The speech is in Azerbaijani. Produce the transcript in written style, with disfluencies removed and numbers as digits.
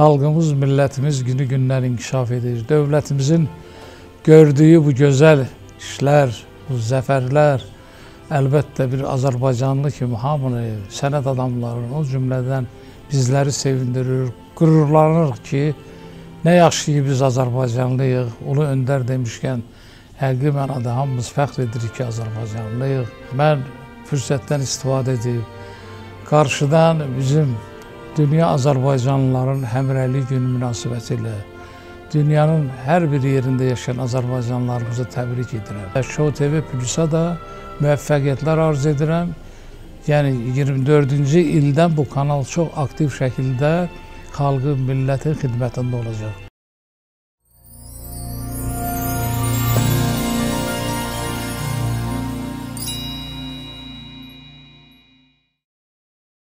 xalqımız, millətimiz günü-gündən inkişaf edir. Dövlətimizin gördüyü bu gözəl işlər, bu zəfərlər əlbəttə bir Azərbaycanlı kimi hamını, sənət adamlarını, o cümlədən bizləri sevindirir, qürurlanırıq ki, nə yaxşı ki biz Azərbaycanlıyıq. Ulu öndər demişkən, həqiqi mənada hamımız fəxr edirik ki, Azərbaycanlıyıq. Mən fürsətdən istifadə edib, qarşıdan bizim dünya Azərbaycanlıların həmrəylik günü münasibəti ilə dünyanın hər bir yerində yaşayan Azərbaycanlılarımızı təbrik edirəm. Show TV Plusa da müvəffəqiyyətlər arz edirəm. Yəni 24-cü ildən bu kanal çox aktiv şəkildə xalqın, millətin xidmətində olacaq.